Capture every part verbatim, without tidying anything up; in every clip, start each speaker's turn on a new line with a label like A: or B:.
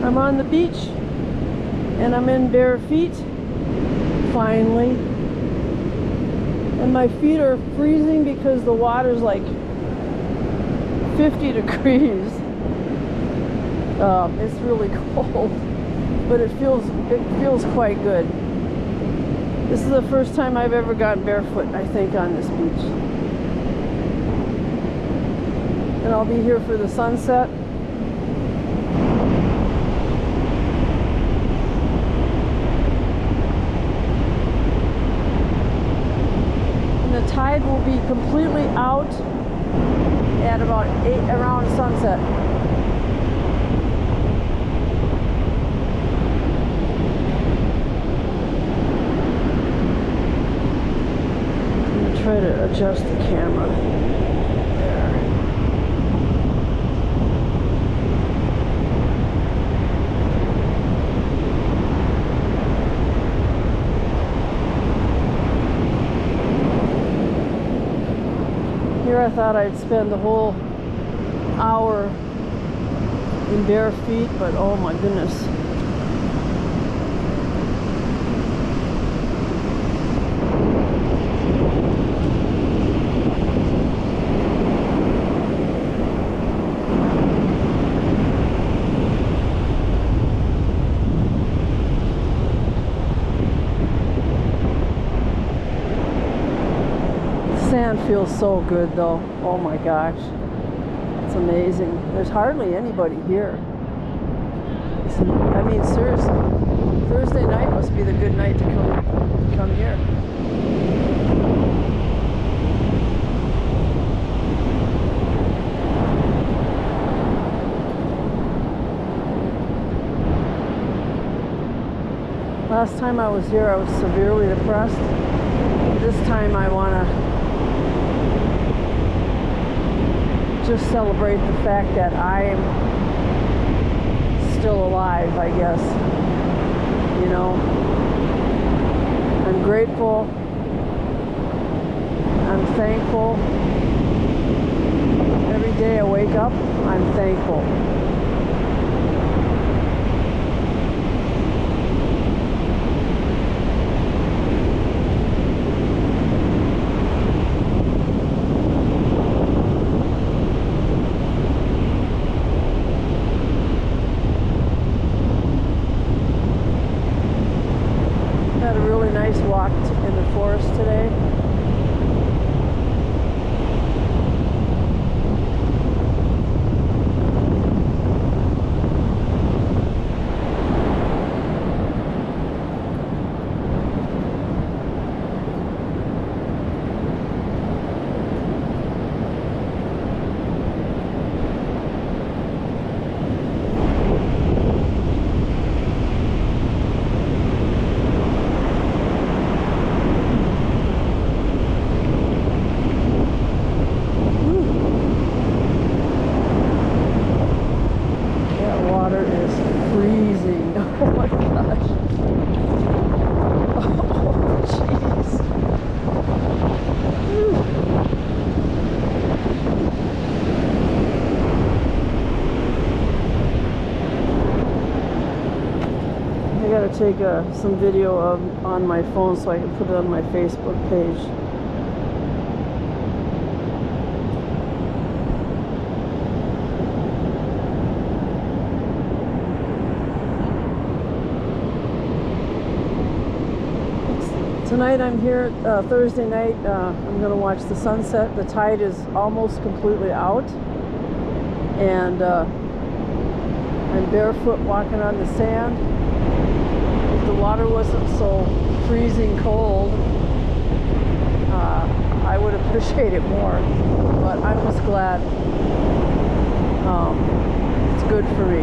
A: I'm on the beach and I'm in bare feet, finally. And my feet are freezing because the water's like fifty degrees. Uh, it's really cold, but it feels it feels quite good. This is the first time I've ever gotten barefoot, I think, on this beach. And I'll be here for the sunset. And the tide will be completely out at about eight around sunset. Try to adjust the camera. There. Here I thought I'd spend the whole hour in bare feet, but oh my goodness. Sand feels so good though. Oh my gosh. It's amazing. There's hardly anybody here. I mean, seriously. Thursday night must be the good night to come come here. Last time I was here, I was severely depressed. This time I want to just celebrate the fact that I'm still alive, I guess. You know, I'm grateful. I'm thankful. Every day I wake up, I'm thankful. Walked in the forest today. Take uh, some video of on my phone so I can put it on my Facebook page. Tonight I'm here, uh, Thursday night, uh, I'm going to watch the sunset. The tide is almost completely out, and uh, I'm barefoot walking on the sand. If the water wasn't so freezing cold, uh, I would appreciate it more, but I'm just glad um, it's good for me.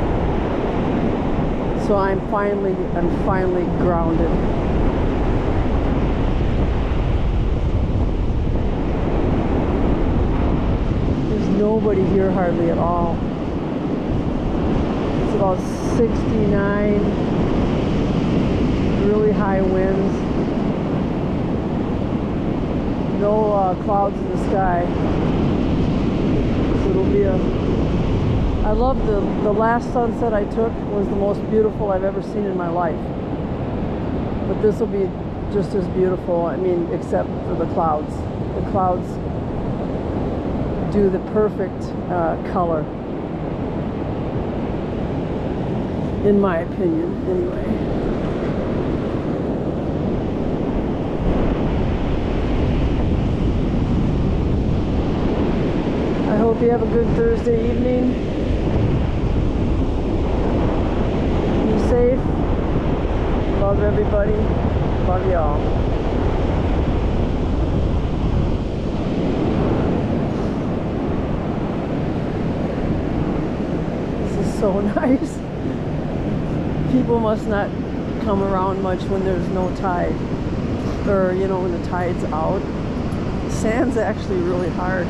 A: So I'm finally, I'm finally grounded. Nobody here hardly at all. It's about sixty-nine, really high winds. No uh, clouds in the sky. So it'll be a, I I love the, the last sunset I took was the most beautiful I've ever seen in my life. But this will be just as beautiful, I mean, except for the clouds. The clouds do the perfect uh, color, in my opinion, anyway. I hope you have a good Thursday evening. Be safe. Love everybody. Love y'all. So nice. People must not come around much when there's no tide, or you know, when the tide's out. Sand's actually really hard.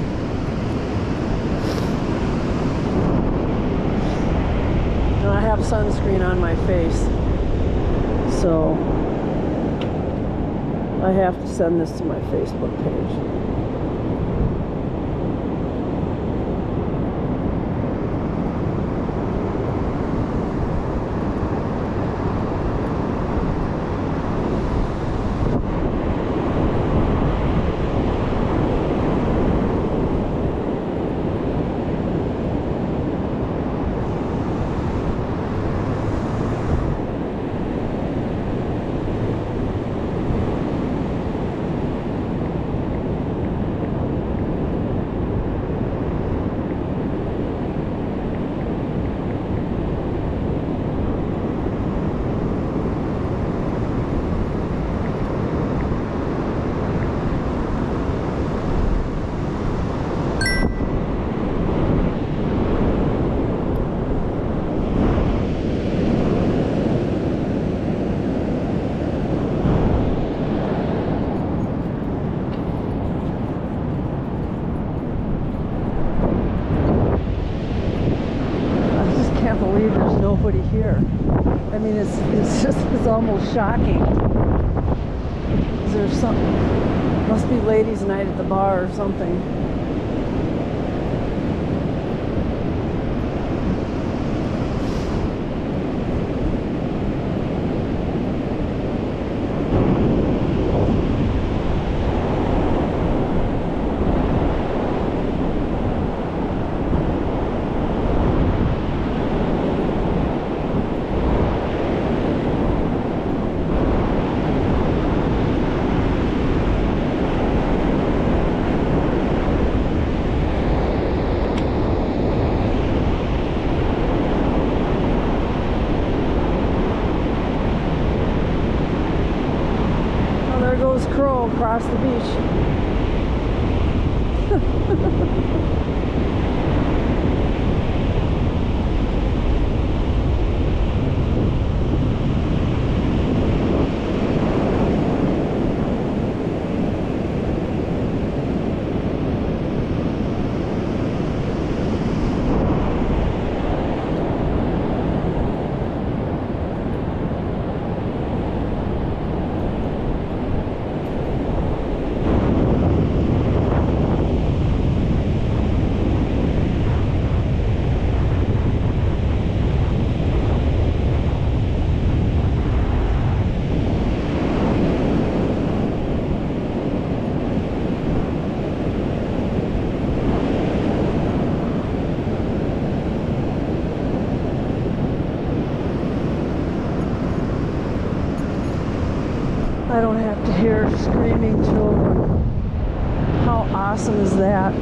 A: And I have sunscreen on my face, so I have to send this to my Facebook page. Nobody here. I mean, it's it's just it's almost shocking. Is there some? Must be ladies' night at the bar or something. Crow across the beach. I don't have to hear screaming children. How awesome is that?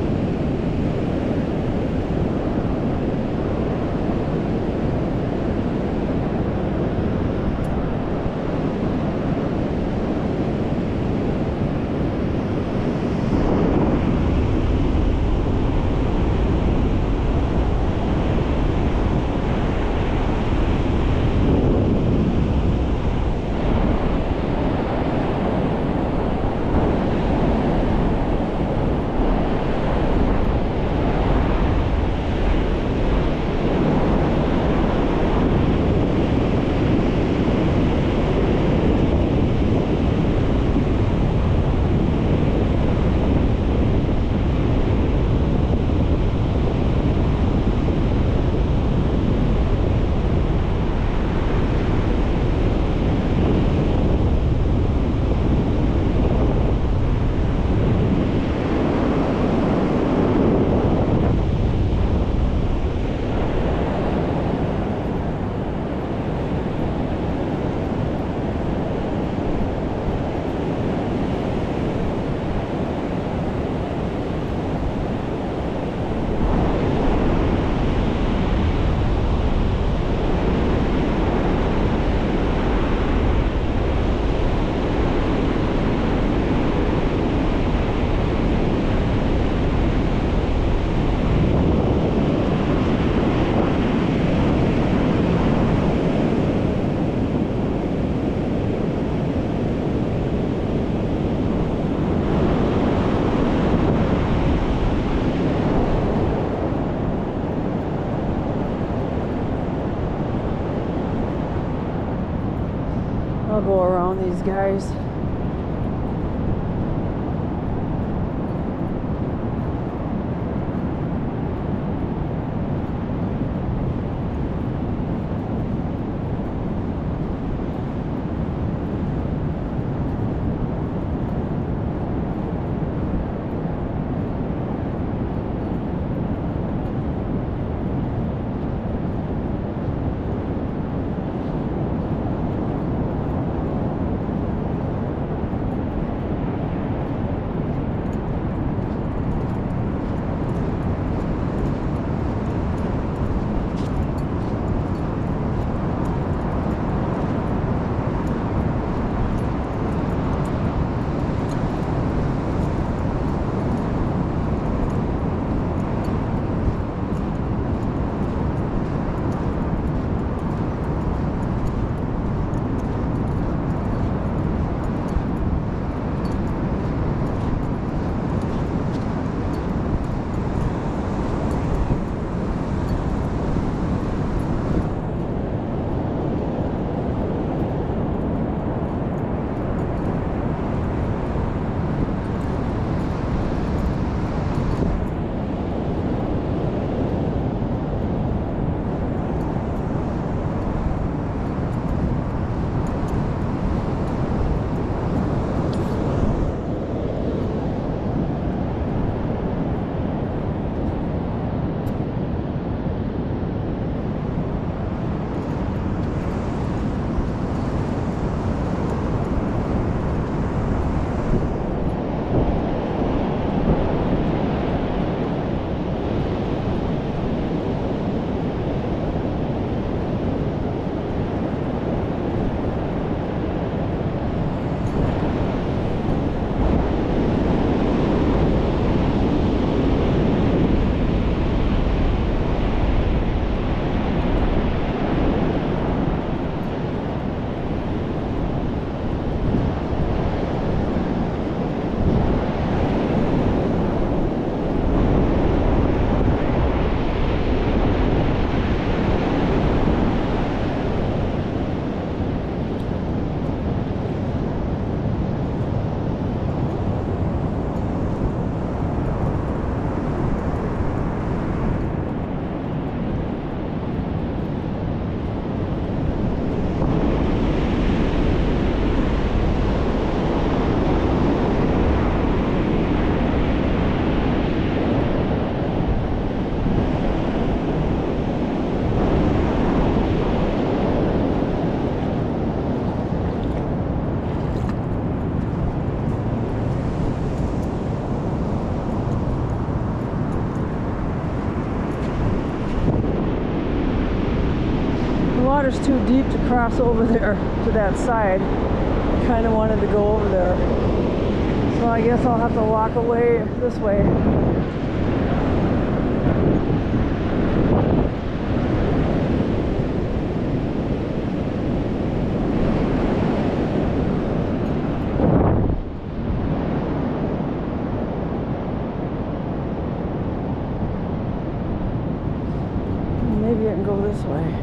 A: I'll go around these guys. Water's too deep to cross over there to that side. I kind of wanted to go over there. So I guess I'll have to walk away this way. Maybe I can go this way.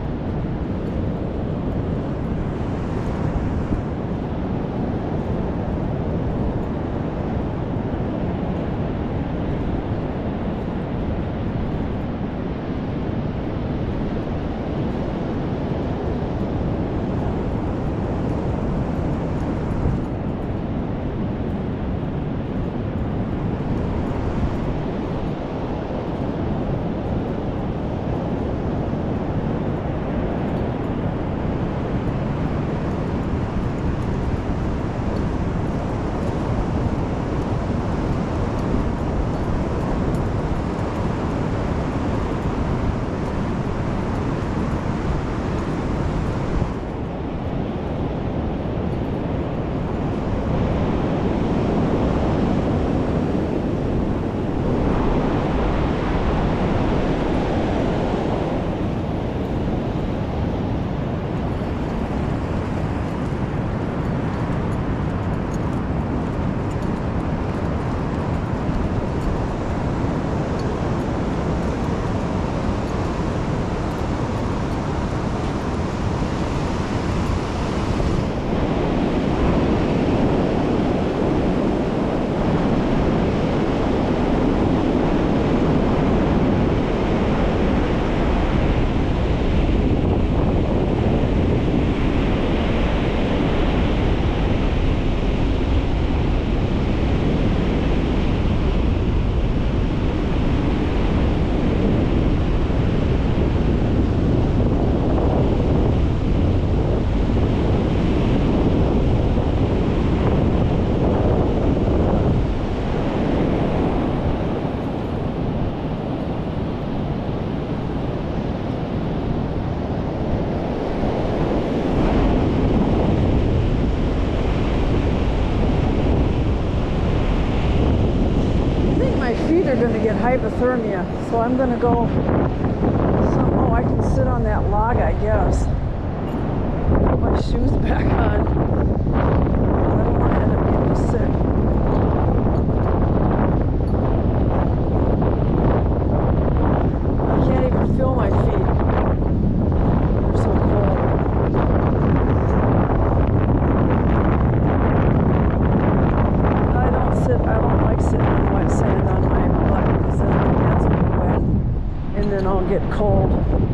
A: hypothermia, so I'm gonna go. Some, oh, I can sit on that log, I guess. Put my shoes back on. I don't want to end up getting sick. I can't even feel my feet. They're so cold. I don't sit. I don't like sitting on wet sand on my butt because then my hands will get wet, and then I'll get cold.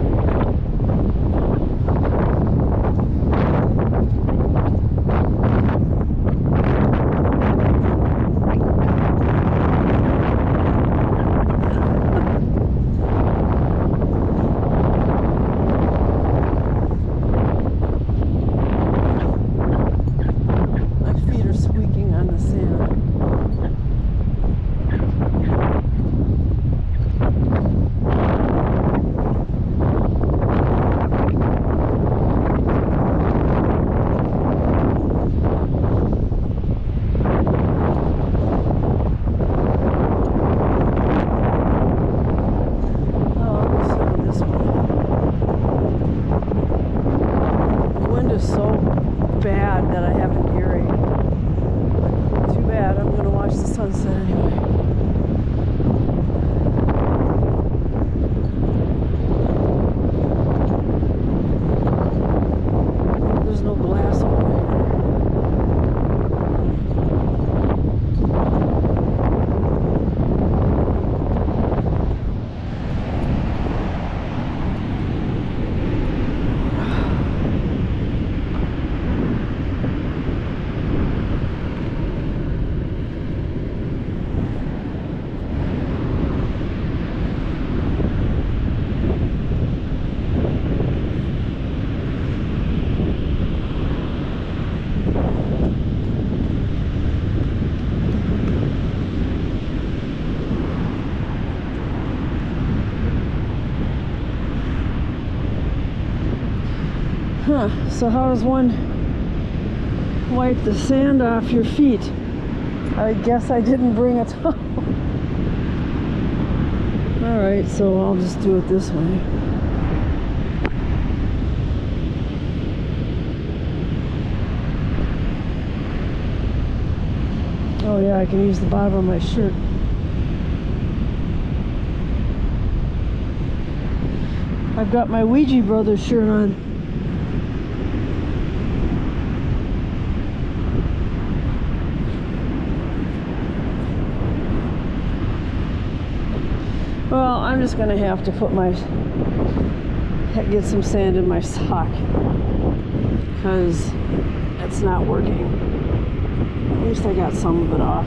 A: Huh, so how does one wipe the sand off your feet? I guess I didn't bring a towel. Alright, so I'll just do it this way. Oh yeah, I can use the bottom of my shirt. I've got my Ouija Brothers shirt on. Well, I'm just gonna have to put my, get some sand in my sock because it's not working. At least I got some of it off.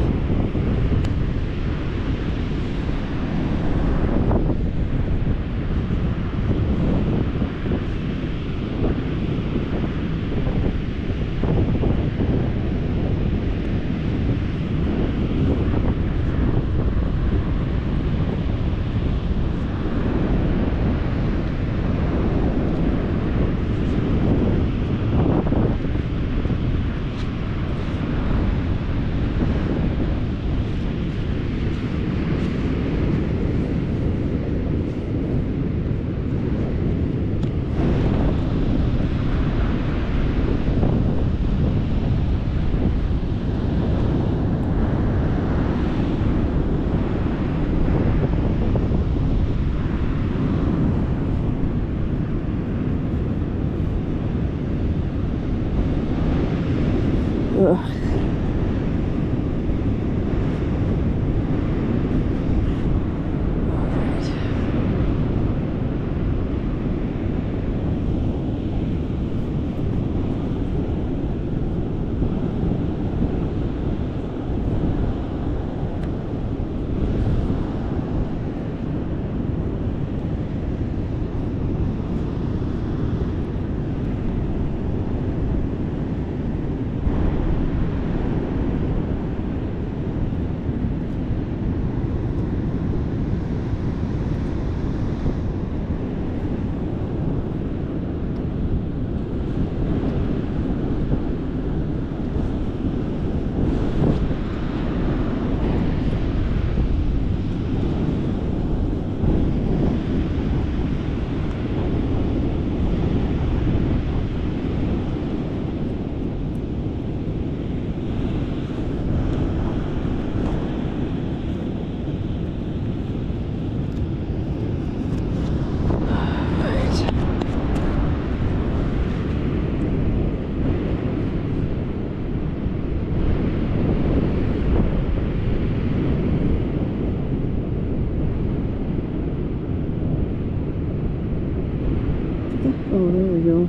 A: Oh, there we go.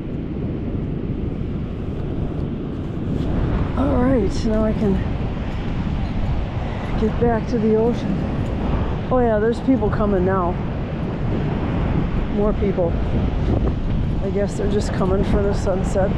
A: All right, now I can get back to the ocean. Oh yeah, there's people coming now. More people. I guess they're just coming for the sunset.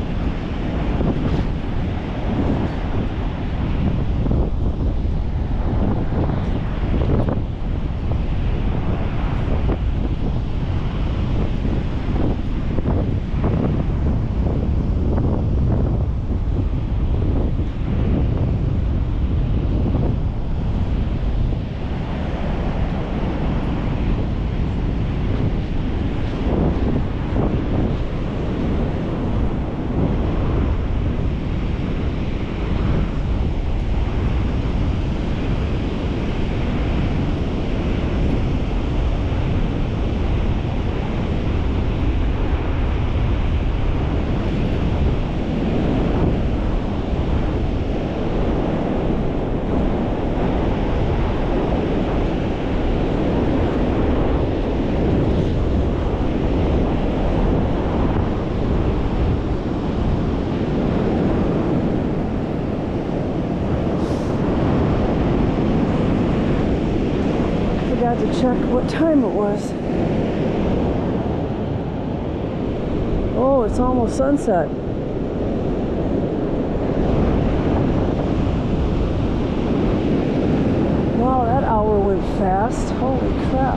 A: To check what time it was. Oh, it's almost sunset. Wow, that hour went fast. Holy crap.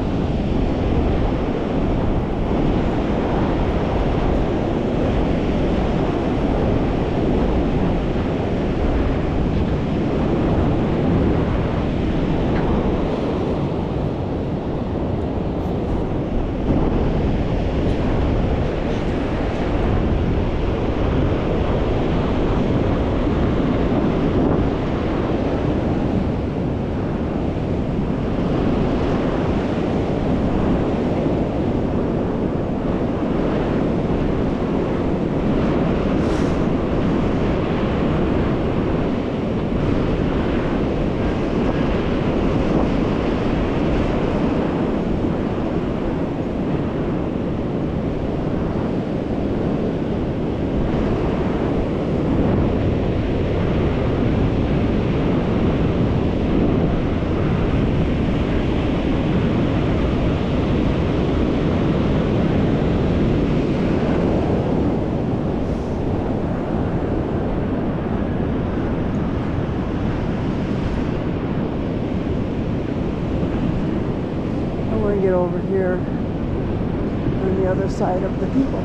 A: Get over here on the other side of the people.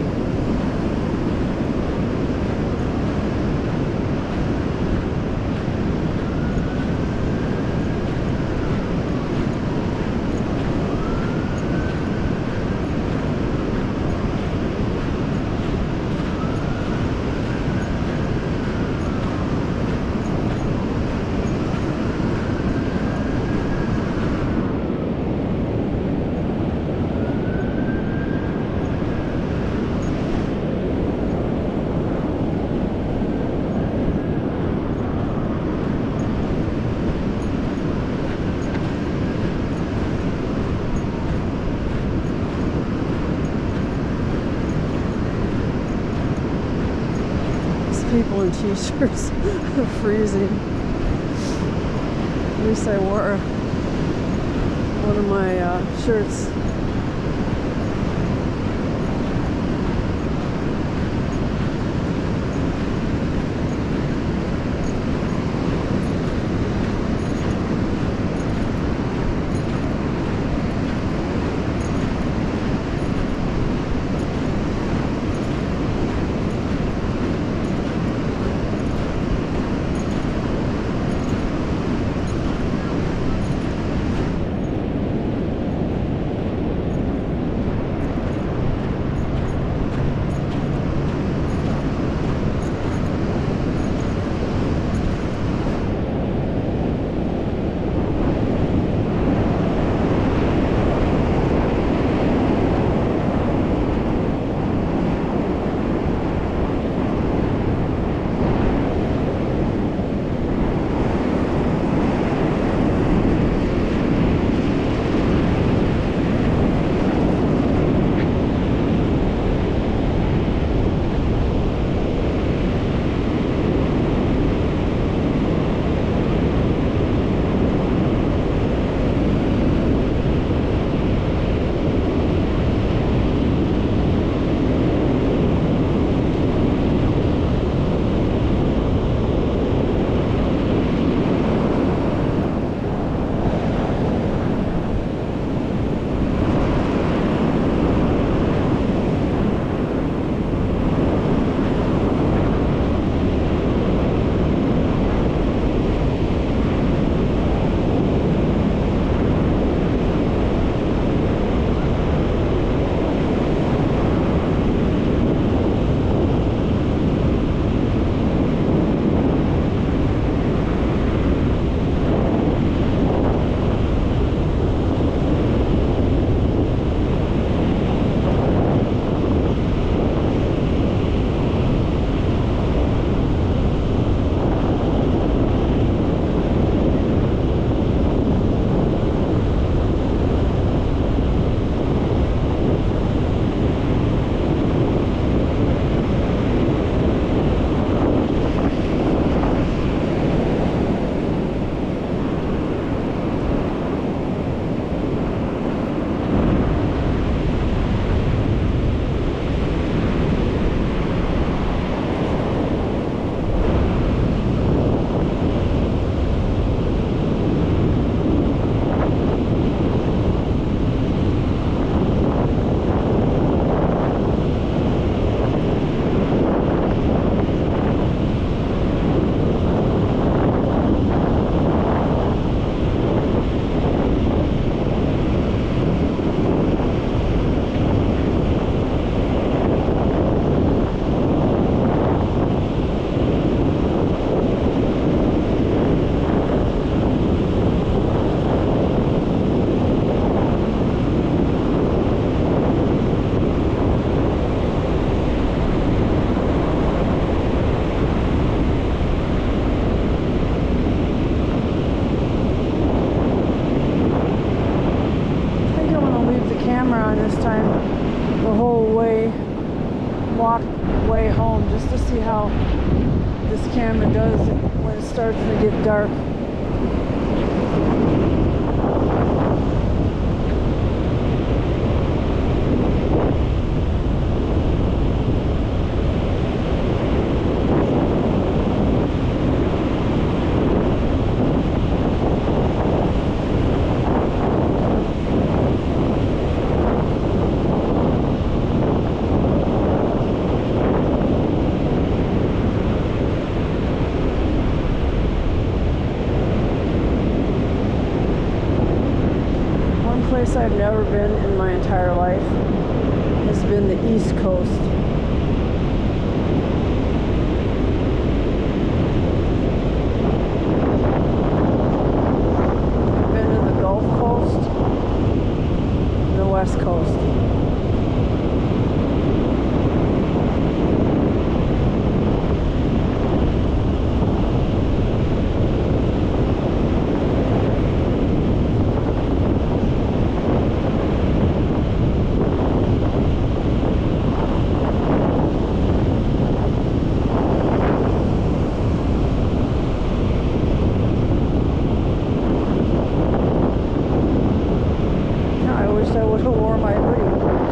A: People in t-shirts are freezing. At least I wore one of my uh, shirts. this time the whole way, walk way home, just to see how this camera does when it starts to get dark. Place I've never been in my entire life has been the East Coast. I've been to the Gulf Coast and the West Coast. I would have worn my hoodie.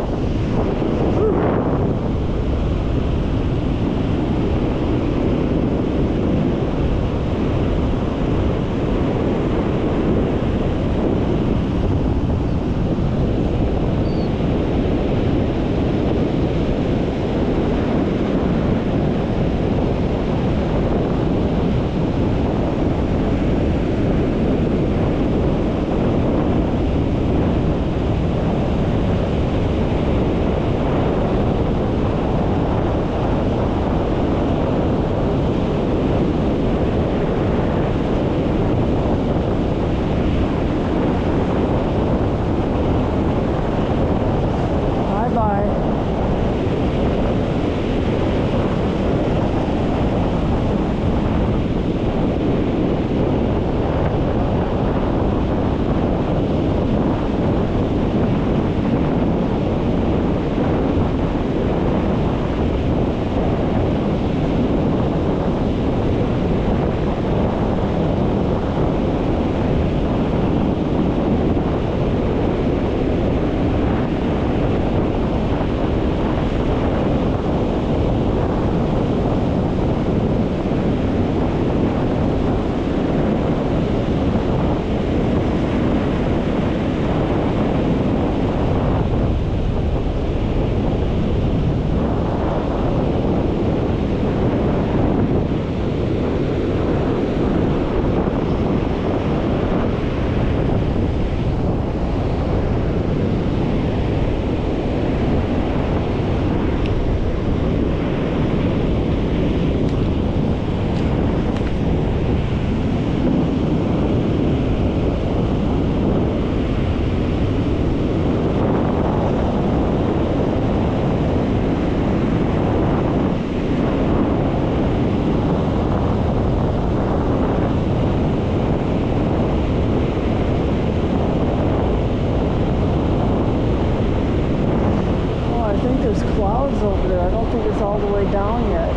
A: Clouds over there. I don't think it's all the way down yet.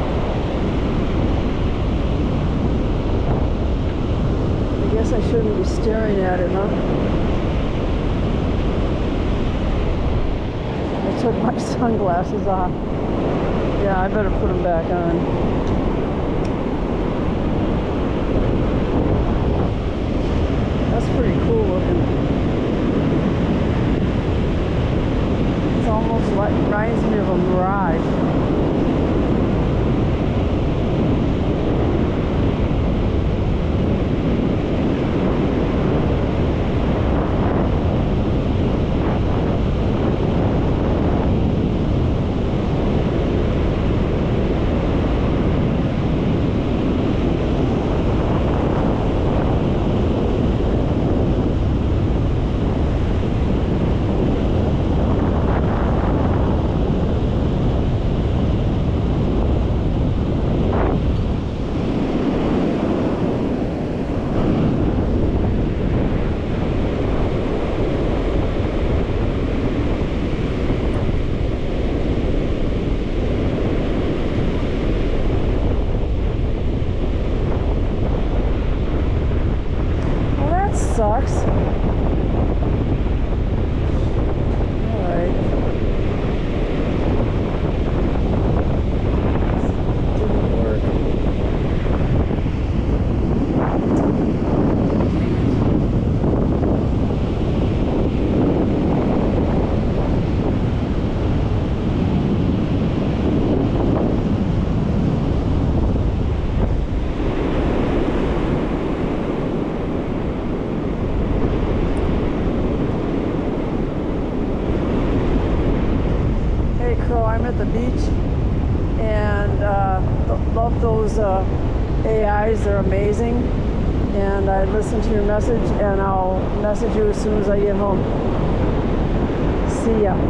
A: I guess I shouldn't be staring at it, huh? I took my sunglasses off. Yeah, I better put them back on. That's pretty cool looking. It's almost like, reminds me of a mirage. I'm at the beach, and uh, love those uh, A Is. They're amazing. And I listened to your message, and I'll message you as soon as I get home. See ya.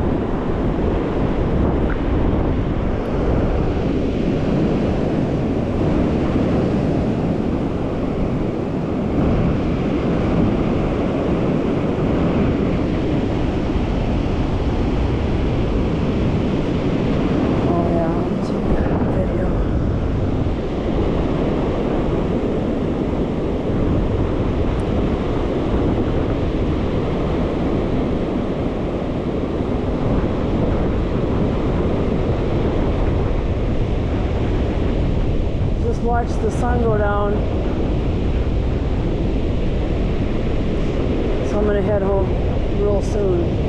A: Watch the sun go down. So I'm gonna head home real soon.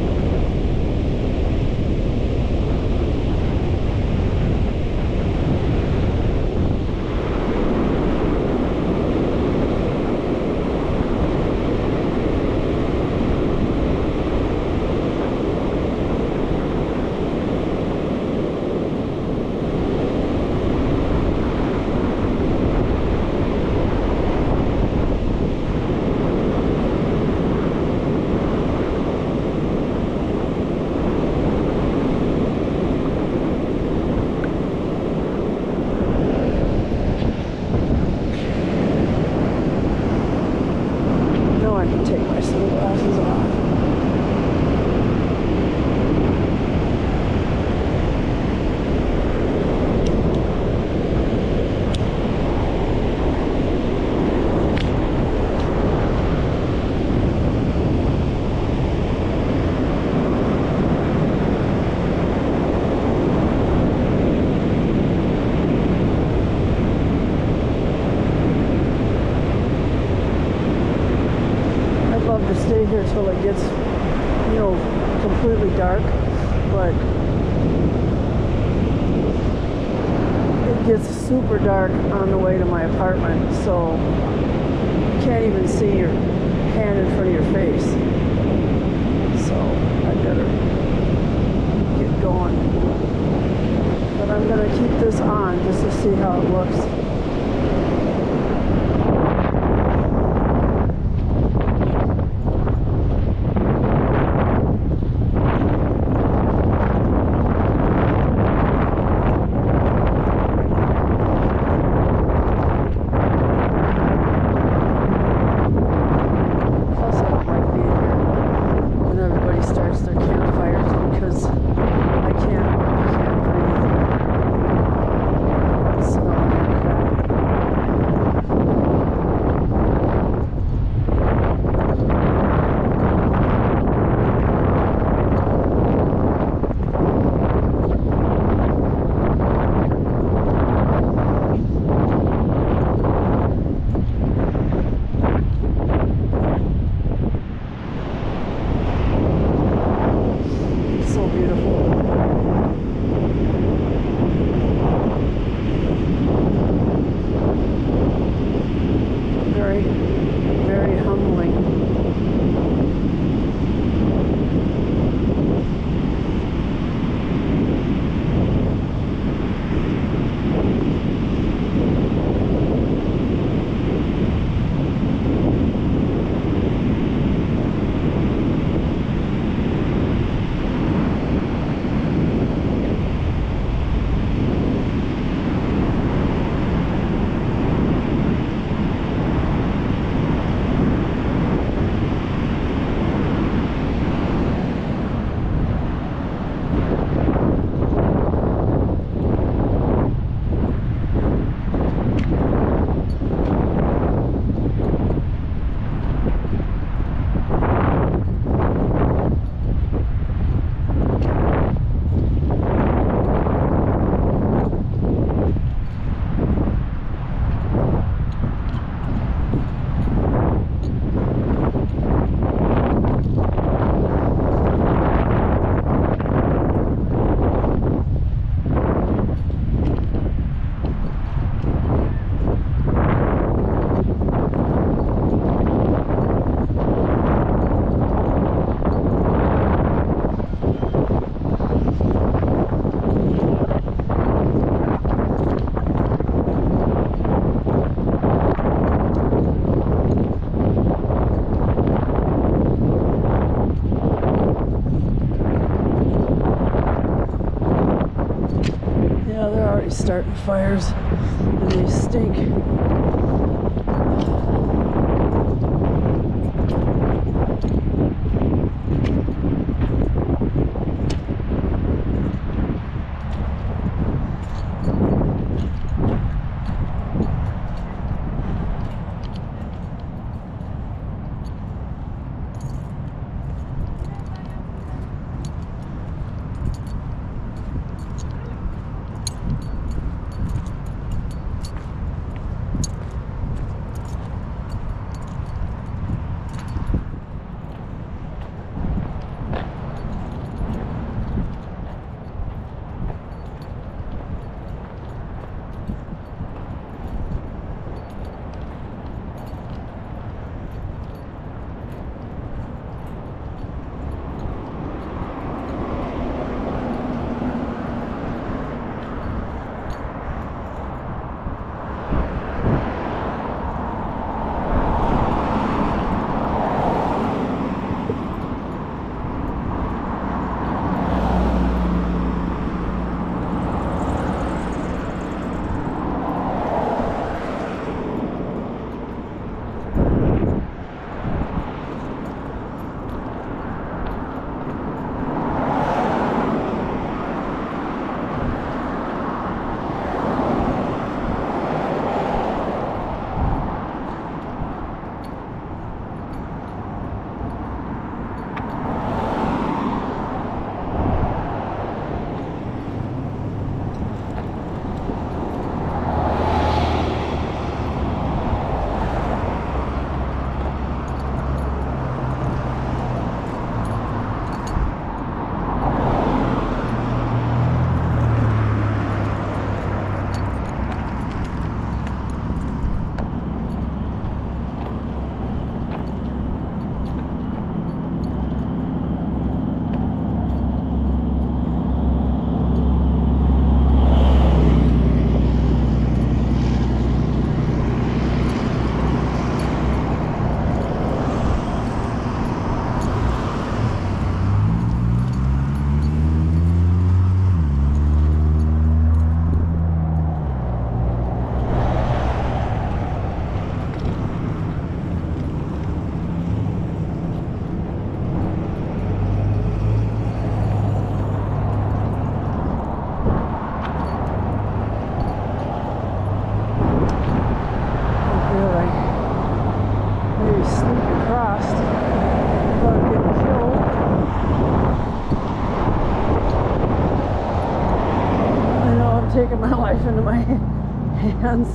A: Stay here till it gets, you know, completely dark, but it gets super dark on the way to my apartment, so you can't even see your hand in front of your face. So I better get going. But I'm gonna keep this on just to see how it looks. Smell always starting fires, and they stink. Taking my life into my hands.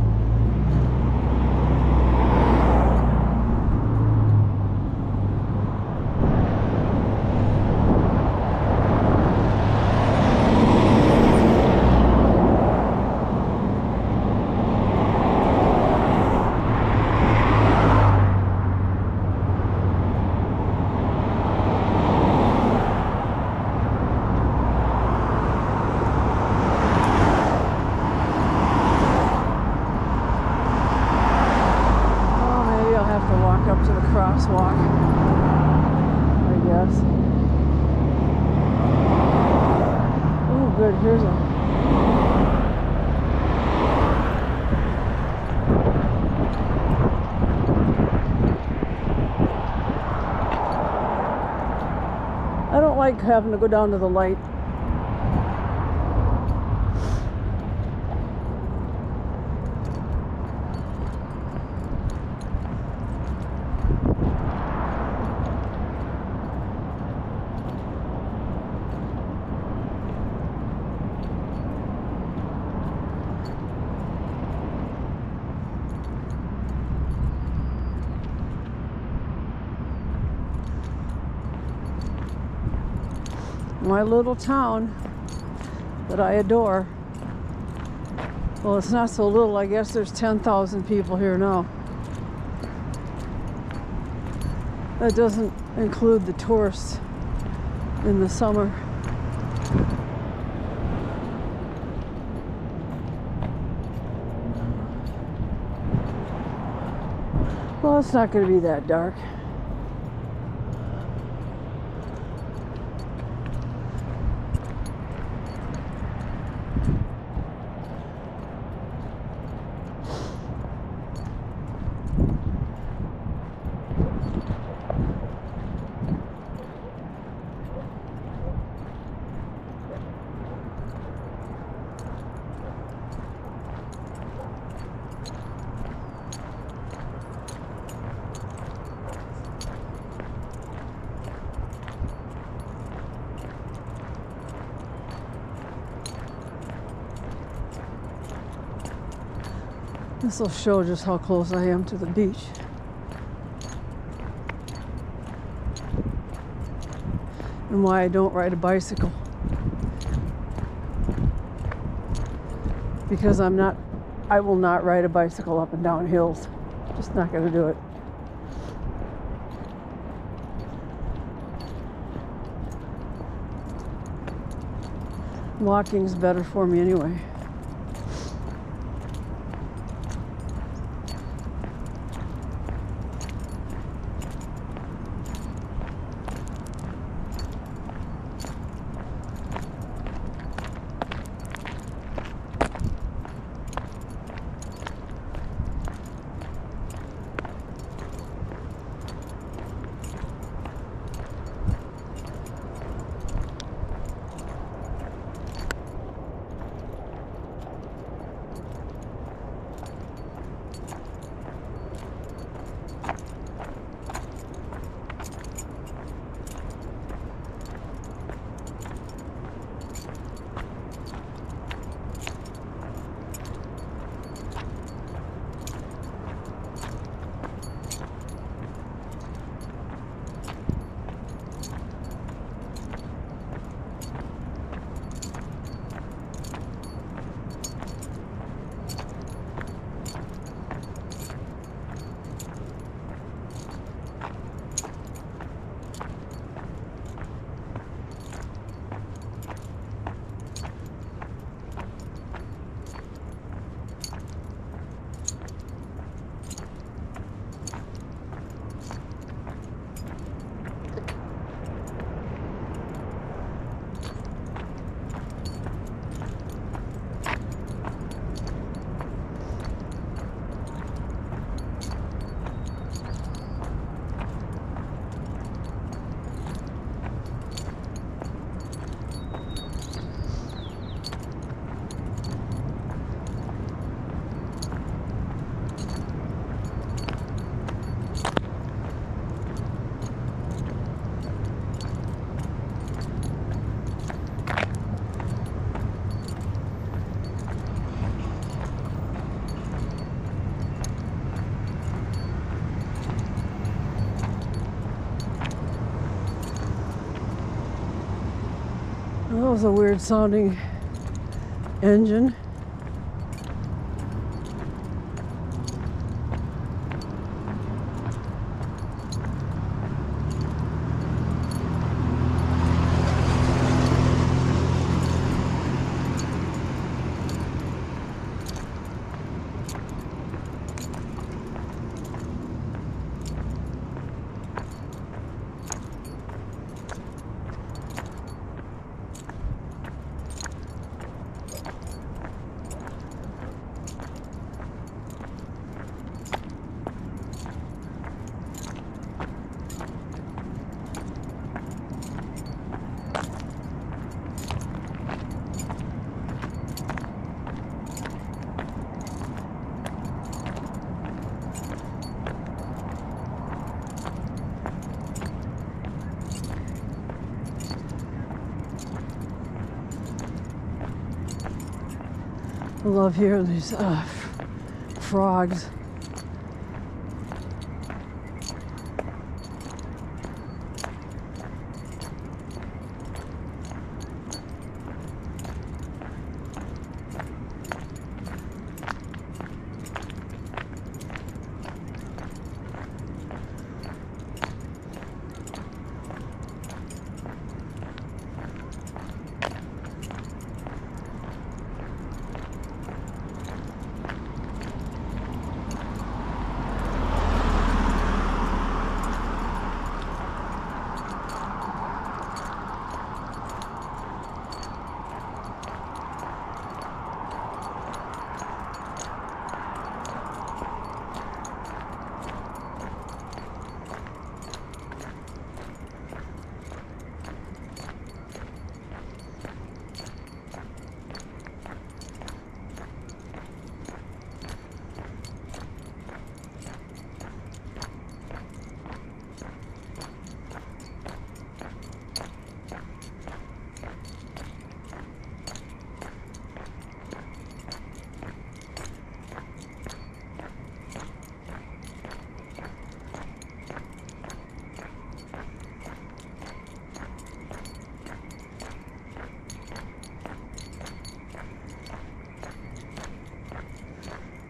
A: Up to the crosswalk, I guess. Oh, good. Here's a. I don't like having to go down to the light. My little town that I adore. Well, it's not so little. I guess there's ten thousand people here now. That doesn't include the tourists in the summer. Well, it's not going to be that dark. This will show just how close I am to the beach. And why I don't ride a bicycle. Because I'm not, I will not ride a bicycle up and down hills. Just not going to do it. Walking's better for me anyway. That was a weird sounding engine. I love hearing these uh, frogs.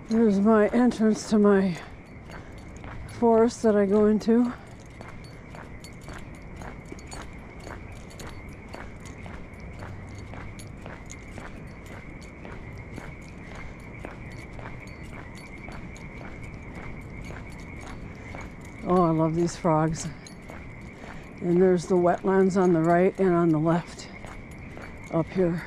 A: There's my entrance to my forest that I go into. Oh, I love these frogs. And there's the wetlands on the right and on the left up here.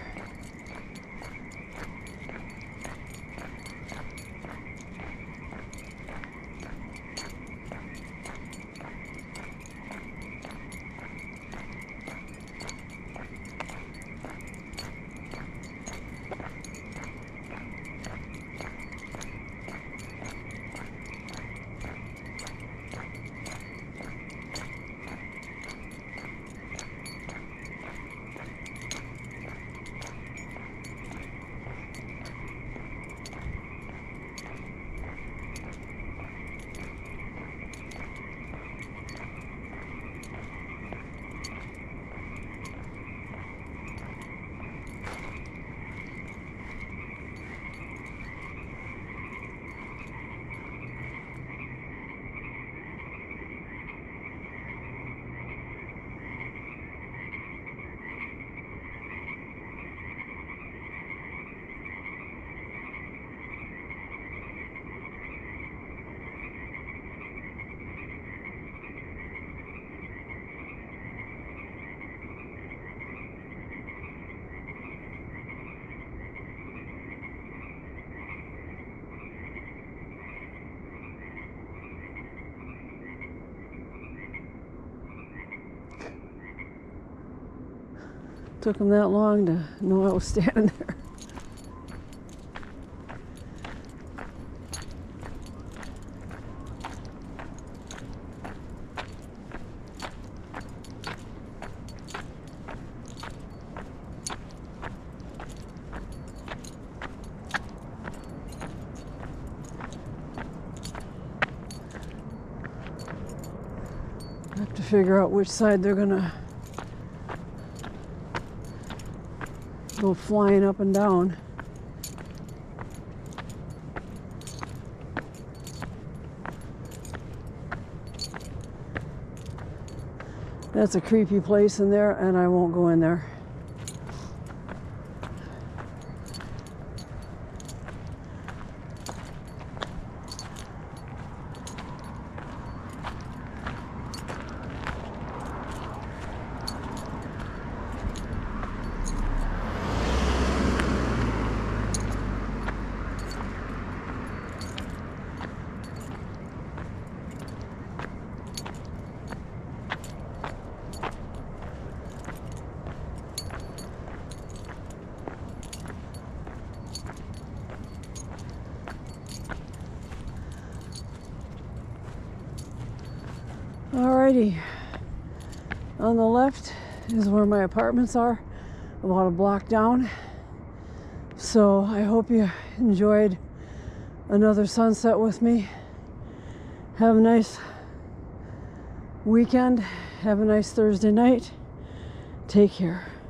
A: Took them that long to know I was standing there. I have to figure out which side they're gonna go flying up and down. That's a creepy place in there, and I won't go in there. Alrighty, on the left is where my apartments are, about a block down. So I hope you enjoyed another sunset with me. Have a nice weekend. Have a nice Thursday night. Take care.